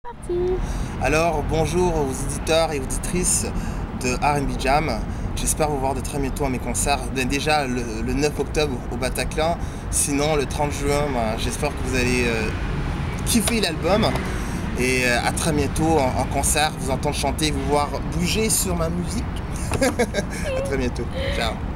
Parti. Alors bonjour aux éditeurs et auditrices de R&B Jam. J'espère vous voir de très bientôt à mes concerts. Déjà le 9 octobre au Bataclan. Sinon le 30 juin, j'espère que vous allez kiffer l'album. Et à très bientôt en concert, vous entendre chanter, vous voir bouger sur ma musique. À très bientôt. Ciao.